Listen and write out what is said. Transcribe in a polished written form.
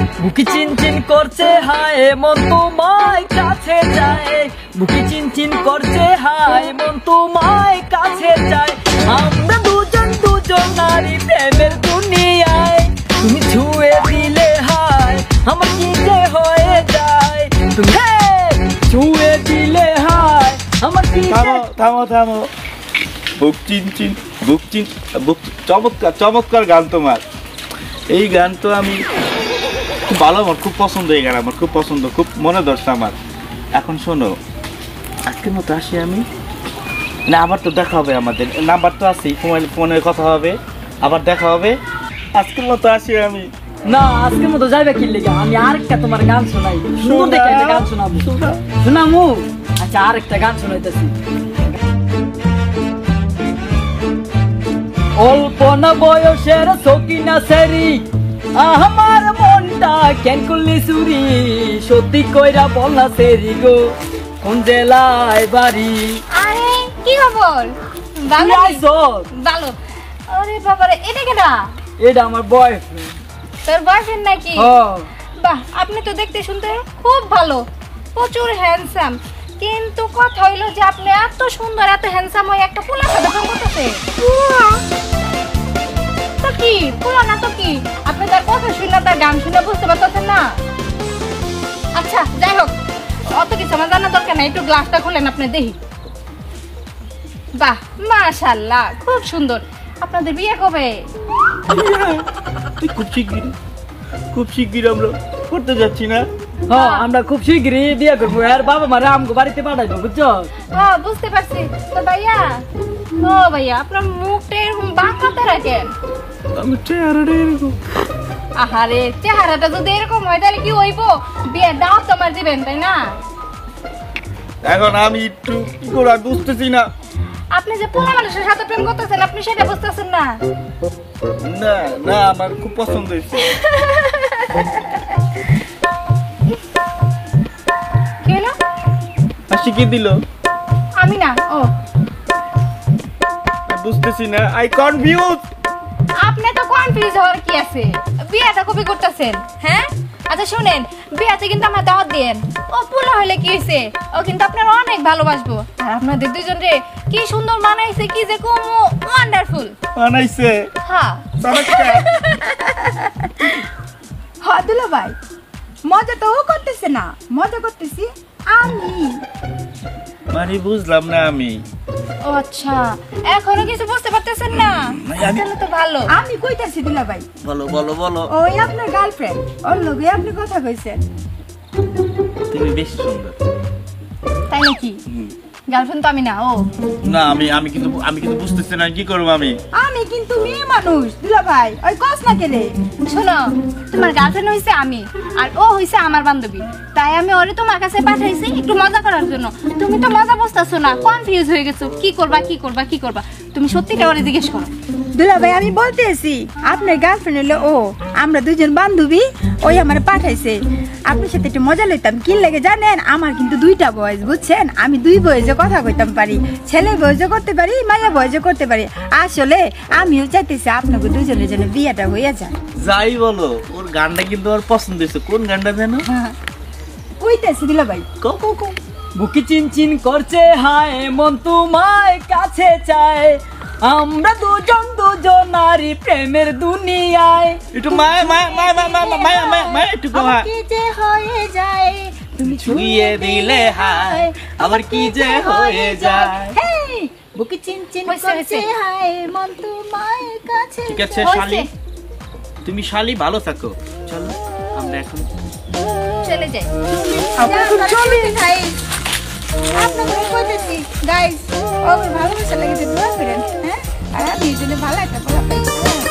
বুকি চিনচিন করছে হায় মন তোমায় কাছে যায়, বুকি চিনচিন করছে হায় মন তোমায় কাছে যায়। আমরা দুজন দুজন নারী প্রেমের দুনিয়ায়, তুমি ছুঁয়ে দিলে হায় আমার কি যে হয়ে যায়, তুমি ছুঁয়ে দিলে হায় আমার কি। থামো থামো থামো, বুক চিনচিন বুক চিন বুক, চমৎকার চমৎকার গান তোমার। এই গান তো আমি খুব ভালো, আমার খুব পছন্দ এই গান, আমার খুব পছন্দ, খুব মনে ধরছে আমার। এখন শোনো, আজকের মতো আসি আমি, না আবার তো দেখা হবে, আমাদের নাম্বার তো আছেই, ফোনে কথা হবে, আবার দেখা হবে। আজকের মতো আসি আমি। না আজকের মতো যাইবে কি লেগে, আমি আরেকটা তোমার গান শোনাই, সুন্দর দেখে একটা গান শোনাবো। শোনামু? আচ্ছা আরেকটা গান শোনাইতেছি। অল্প না বয়সের সকিনা সেরি, আমার মনটা কেন করলি চুরি, সত্যি কইরা বল না সেরি গো কোন জেলায় বাড়ি। আরে কি খবর? ভালো আইছো? ভালো। আরে বাবা রে, এটা কেডা? এটা আমার বয়ফ্রেন্ড। তোর বয়ফ্রেন্ড নাকি? হ্যাঁ। বাহ, আপনি তো দেখতে শুনতে খুব ভালো, প্রচুর হ্যান্ডসাম, কিন্তু কথা হইলো যে আপনি এত সুন্দর এত হ্যান্ডসাম হয়ে একটা পোলার সাথে প্রেম করতেছে। তো কি পোলা না তো কি, আপনি তার কথা শুনে তার গান শুনে বুঝতে পারতেছেন না? আচ্ছা যাই হোক, অত কিছু আমার জানা দরকার নাই, একটু গ্লাসটা খুলেন আপনি দেখি। বাহ মাশাআল্লাহ, খুব সুন্দর। আপনাদের বিয়ে কবে? খুব শিগগির আমরা করতে যাচ্ছি না? হ্যাঁ আমরা খুব শীঘ্রই বিয়ে করবো, আর বাবা মারা আমগো বাড়িতে পাঠাইবো, বুঝছো? হ্যাঁ বুঝতে পারছি। তো ভাইয়া, ও ভাইয়া আপনার মুখটা এরকম বাঁকাতে রাখেন। আমি চেহারাটা এরকম। আহারে, চেহারাটা যদি এরকম হয় তাহলে কি হইব? বিয়ের দাওয়াত তোমার দিবেন তাই না? এখন আমি একটু কি করে বুঝতেছি না। আপনি যে পোলা মানুষের সাথে প্রেম করতেছেন আপনি সেটা বুঝতেছেন না? না না, আমার খুব পছন্দ হয়েছে। কি হলো? হাসি কি দিল? আমি না, ও বুঝতেছি না, আই কনফিউজ। আপনি তো কনফিউজ হওয়ার কি আছে, বিয়েটা কবে করতেছেন? হ্যাঁ আচ্ছা শুনেন, বিয়েতে কিন্তু আমার দাওয়াত দেন। ও পোলা হইলে কি হইছে, ও কিন্তু আপনার অনেক ভালোবাসবো, আর আপনাদের দুইজন রে কি সুন্দর মানাইছে, কি যে কম ওয়ান্ডারফুল বানাইছে। হ্যাঁ হ্যাঁ দুলা ভাই, মজা তো ও করতেছে না, মজা করতেছি আমি। মানে বুঝলাম না আমি। ও আচ্ছা, এখনো কিছু বুঝতে পারতেছেন না? তাহলে তো ভালো। আমি কইতাছি দুলা ভাই, বলো বলো বলো। ওই আপনার গার্লফ্রেন্ড, ওর লগে আপনি কথা কইছেন। তুমি বেশি সুন্দর। তাই নাকি? গার্লফ্রেন্ড তো আমি না। ও না, আমি কিন্তু বুঝতেছি না কি করব আমি। আমি কিন্তু মেয়ে মানুষ দুলা ভাই, ওই কস না কেলে। শোনো, তোমার গার্লফ্রেন্ড হইছে আমি, আর ও হইছে আমার বান্ধবী, তাই আমি ওরে তোমার কাছে পাঠাইছি একটু মজা করার জন্য। তুমি তো মজা বুঝতেছো না, কনফিউজ হয়ে গেছো, কি করবা কি করবা কি করবা। তুমি সত্যিটা ওরে জিজ্ঞেস করো। দুলা ভাই আমি বলতেছি, আপনার গার্লফ্রেন্ড হলো ও, আমরা দুজন বান্ধবী, ওই আমার পাঠাইছে। আপনার সাথে একটু মজা লইতাম, কি লাগে জানেন? আমার কিন্তু দুইটা বয়স, বুঝছেন? আমি দুই বয়সে কথা কইতাম পারি, ছেলে বয়সে করতে পারি, মাইয়া বয়সে করতে পারি। আসলে আমিও চাইতেছি আপনাকে দুজনের জন্য বিয়েটা হইয়া যায়। যাই বলো, ওর গানটা কিন্তু আমার পছন্দ হয়েছে। কোন গানটা যেন? কইতেছি দুলা ভাই, কও কও কও। বুকি চিনচিন করছে হায় মন তোমায় কাছে চায়, আমরা দুজন দুজন নারী প্রেমের দুনিয়ায়। একটু মায়া মায়া মায়া মায়া মায়া মায়া মায়া একটু কও। হ্যাঁ, কি যে হয়ে যায় তুমি ছুঁয়ে দিলে হায় আমার কি যে হয়ে যায়। হেই বুকে চিনচিন করছে হায় মন তোমায় কাছে। ঠিক আছে শালি, তুমি শালি ভালো থাকো। চলো আমরা এখন চলে যাই। চলে যাই। আপনাকে কইতেছি গাইস, ওর ভালোবাসা লাগে যে দোয়া করেন, হ্যাঁ? আর আমি এই জন্য ভালো একটা কথা পাইছি।